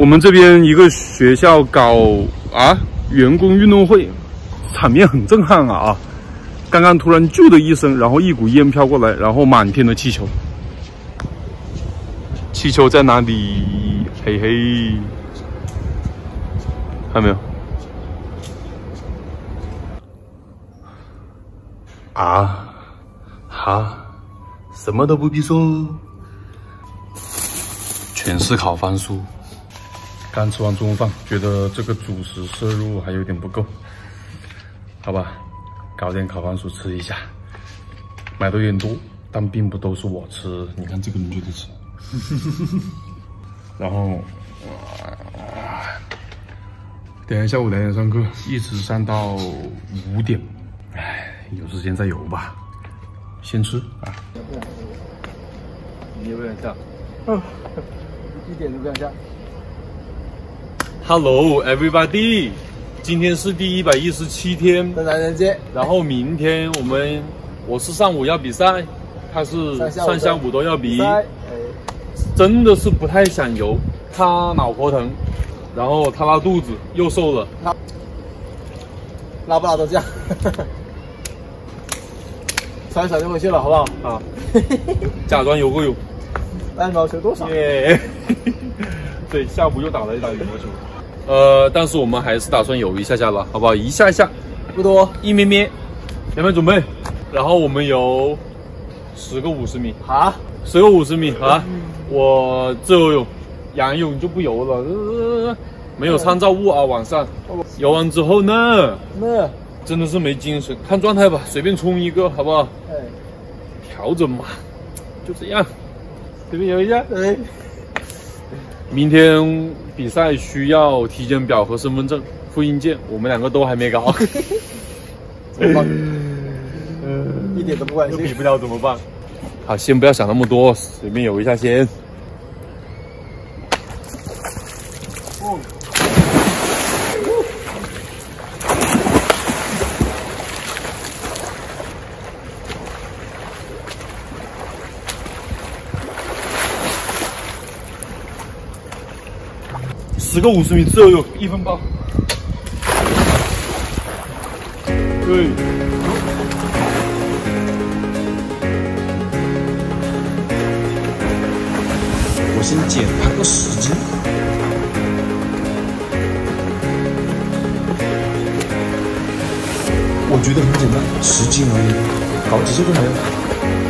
我们这边一个学校搞员工运动会，场面很震撼啊！刚刚突然啾的一声，然后一股烟飘过来，然后满天的气球。气球在哪里？嘿嘿，看到没有？什么都不必说，全是烤番薯。刚吃完中午饭，觉得这个主食摄入还有点不够，好吧，搞点烤番薯吃一下。买的有点多，但并不都是我吃，你看这个邻居在吃。然后，等一下下午2点上课，一直上到5点。有时间再游吧。先吃啊！你也不想下？ 一点都不想下。 Hello everybody， 今天是第117天的男人节， 然后明天我是上午要比赛，他是上下午都要比，真的是不太想游，他脑壳疼，然后他拉肚子又瘦了， 拉不拉都这样。3小就回去了，好不好？ 啊，假装游个泳。 打羽毛球多少？ 耶！对，下午又打了一打羽毛球。但是我们还是打算游一下下了，好不好？一下下， 不多， 一咩咩。前面准备，然后我们游10个50米。 好 ，10个50米啊！我自由泳、仰泳就不游了，没有参照物啊。晚上游完之后呢？真的是没精神，看状态吧，随便冲一个，好不好？调整嘛，就这样，随便游一下。明天比赛需要体检表和身份证复印件，我们2个都还没搞。 怎么办？一点都不关心。 比不了怎么办？好，先不要想那么多，随便游一下先。10个50米自由泳1分8。对。 我先减它个10斤。我觉得很简单，10斤而已，搞几下就没了。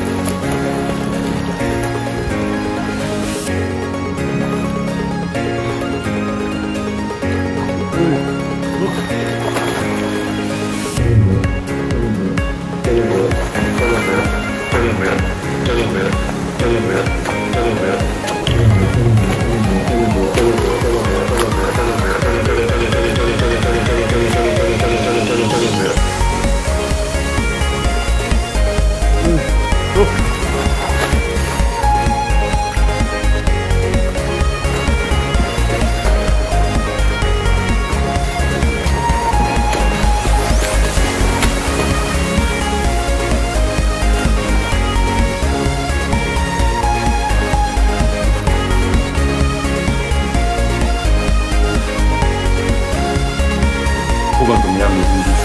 不管怎么样，你必须。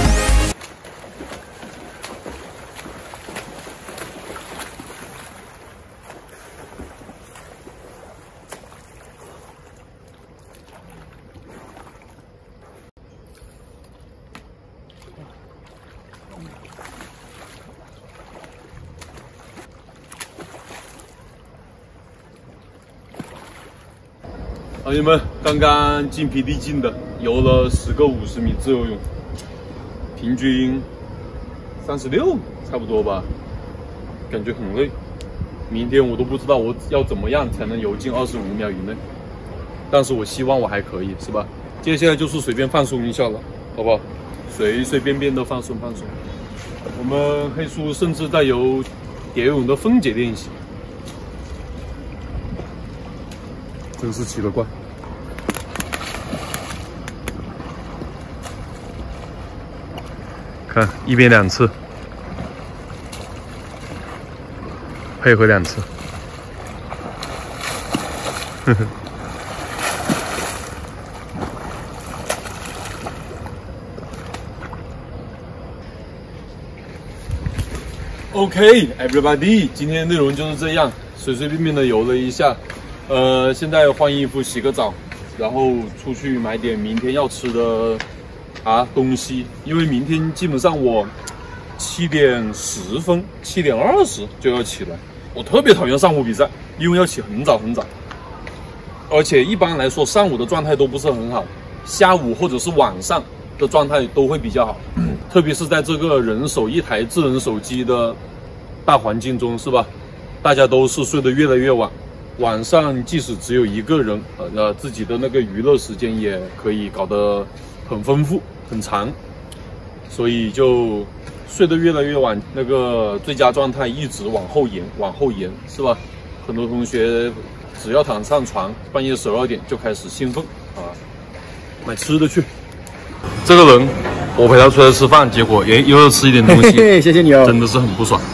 朋友们，刚刚筋疲力尽的游了10个50米自由泳，平均36，差不多吧，感觉很累。明天我都不知道我要怎么样才能游进25秒以内，但是我希望我还可以，是吧？接下来就是随便放松一下了，好不好？随随便便的放松放松。我们黑叔甚至在游蝶泳的分解练习。真是奇了怪。看一边2次，配合2次。 OK everybody， 今天的内容就是这样，随随便便的游了一下，现在换衣服洗个澡，然后出去买点明天要吃的东西，因为明天基本上我7点10分、7点20就要起来，我特别讨厌上午比赛，因为要起很早很早，而且一般来说上午的状态都不是很好，下午或者是晚上的状态都会比较好，特别是在这个人手一台智能手机的大环境中，是吧？大家都是睡得越来越晚，晚上即使只有一个人，自己的那个娱乐时间也可以搞得很丰富、很长，所以就睡得越来越晚，那个最佳状态一直往后延，是吧？很多同学只要躺上床，半夜12点就开始兴奋买吃的去。这个人，我陪他出来吃饭，结果又要吃一点东西， 谢谢你哦， 真的是很不爽。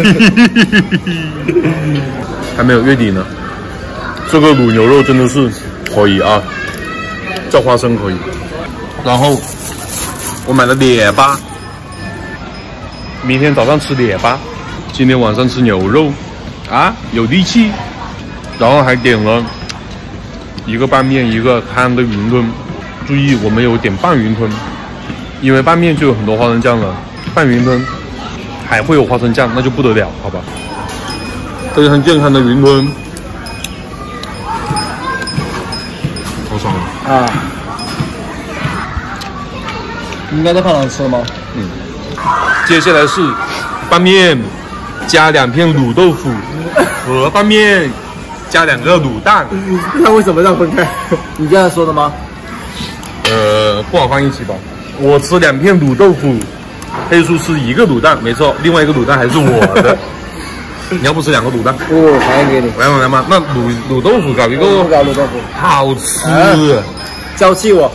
还没有月底呢，这个卤牛肉真的是可以啊，叫花生可以。然后我买了列巴，明天早上吃列巴，今天晚上吃牛肉有力气。然后还点了一个拌面，一个汤的云吞。注意，我们有点拌云吞，因为拌面就有很多花生酱了，拌云吞还会有花生酱，那就不得了，好吧？非常健康的云吞，好爽啊！应该在饭堂吃了吗？ 接下来是拌面加2片卤豆腐和拌面加2个卤蛋。 那为什么要分开？你这样说的吗？ 不好放一起吧。我吃2片卤豆腐，黑叔吃1个卤蛋，没错，另外一个卤蛋还是我的。你要不吃2个卤蛋？ 我还给你。 来嘛，那卤豆腐搞一个。 不搞卤豆腐， 好吃。 娇气我。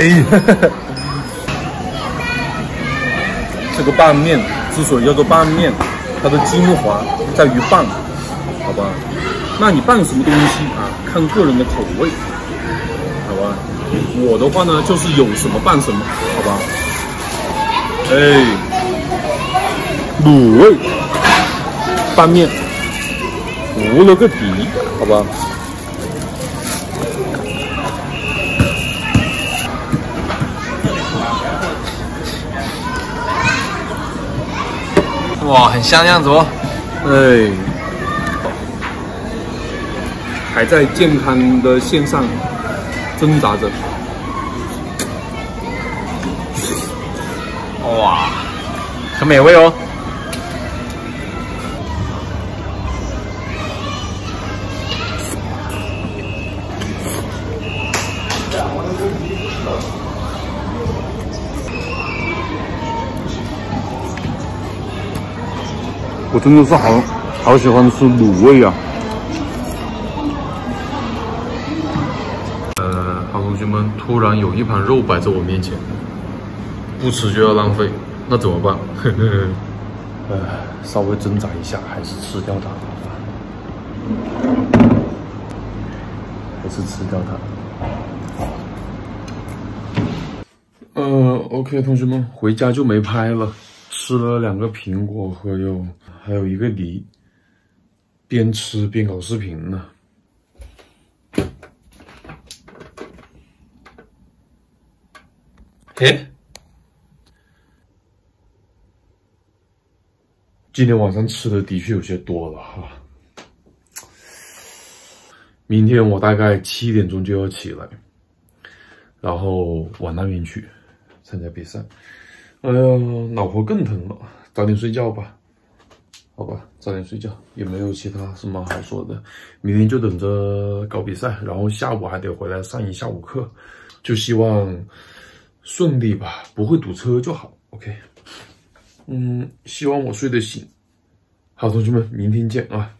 这个拌面之所以叫做拌面，它的精华在于拌，好吧？那你拌什么东西看个人的口味，好吧？我的话呢，就是有什么拌什么，好吧？卤味拌面，糊了个底，好吧？ 哇，很香样子哦。 还在健康的线上挣扎着。 哇，很美味哦。 我真的是好喜欢吃卤味啊！好同学们，突然有一盘肉摆在我面前，不吃就要浪费，那怎么办？稍微挣扎一下，还是吃掉它吧，还是吃掉它。OK， 同学们，回家就没拍了。吃了2个苹果和还有1个梨，边吃边搞视频呢。今天晚上吃的的确有些多了哈。明天我大概7点钟就要起来，然后往那边去参加比赛。脑壳更疼了，早点睡觉吧。好吧，早点睡觉，也没有其他什么好说的。明天就等着搞比赛，然后下午还得回来上一下午课，就希望顺利吧，不会堵车就好。OK，希望我睡得醒。好，同学们，明天见啊！